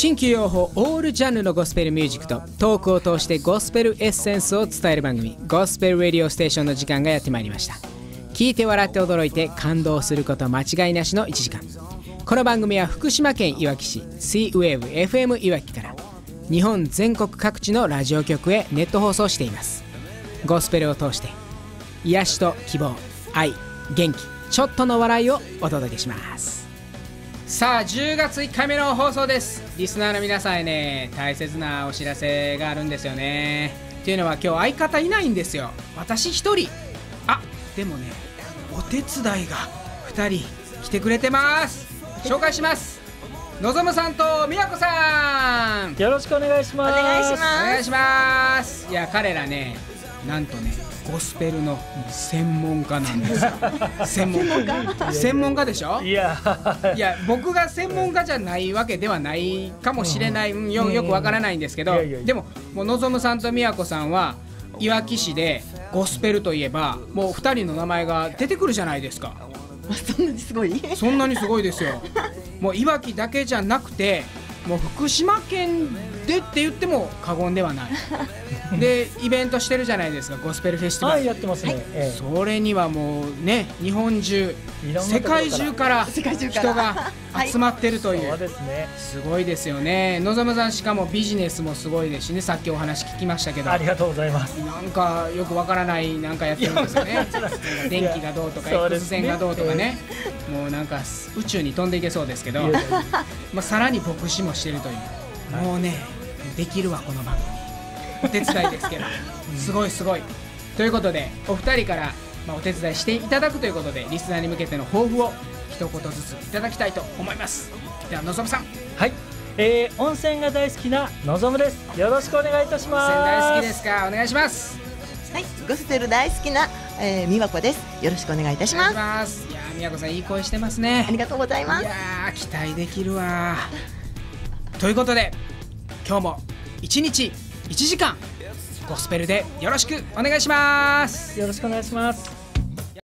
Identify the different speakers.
Speaker 1: 新旧用法オールジャンルのゴスペルミュージックとトークを通してゴスペルエッセンスを伝える番組、ゴスペルラディオステーションの時間がやってまいりました。聞いて笑って驚いて感動すること間違いなしの1時間。この番組は福島県いわき市 C-Wave FM いわきから日本全国各地のラジオ局へネット放送しています。ゴスペルを通して癒しと希望、愛、元気、ちょっとの笑いをお届けします。さあ10月1回目の放送です。リスナーの皆さんへね、大切なお知らせがあるんですよね。っていうのは今日相方いないんですよ。私一人。でもね、お手伝いが2人来てくれてます。紹介します。のぞむさんとみやこさん、
Speaker 2: よろしくお願いします。
Speaker 3: お願いします。
Speaker 1: お願いします。いや、彼らね、なんとね、ゴスペルの専門家なんですよ。専門家でしょ。いや僕が専門家じゃないわけではないかもしれない、よくわからないんですけど、でももうのぞむさんとみやこさんはいわき市でゴスペルといえばもう2人の名前が出てくるじゃないですか。
Speaker 3: そんなにすごい？
Speaker 1: そんなにすごいですよ。もういわきだけじゃなくて、もう福島県でって言っても過言ではない。でイベントしてるじゃないですか、ゴスペルフェスティバル。
Speaker 2: やってますね。
Speaker 1: それにはもうね、日本中、世界中から人が集まってるという。すごいですよね。のぞむさん、しかもビジネスもすごいですしね。さっきお話聞きましたけど、
Speaker 2: ありがとうございます。
Speaker 1: なんかよくわからないなんかやってるんですよね。電気がどうとか X 線がどうとかね、もうなんか宇宙に飛んでいけそうですけど、さらに牧師もしてるという、もうね、できるわこの番組。お手伝いですけど、すごいすごい。ということでお二人からお手伝いしていただくということで、リスナーに向けての抱負を一言ずついただきたいと思います。ではのぞむさん。
Speaker 2: はい、温泉が大好きなのぞむです。よろしくお願いいたします。
Speaker 1: 温泉大好きですか。お願いします。
Speaker 3: はい、ゴスペル大好きな、みわこです。よろしくお願いいたします。
Speaker 1: いや、みやこさんいい声してますね。
Speaker 3: ありがとうございます。
Speaker 1: いや、期待できるわ。ということで今日も1日1時間ゴスペルでよろしくお願いします。
Speaker 2: よろしくお願いします。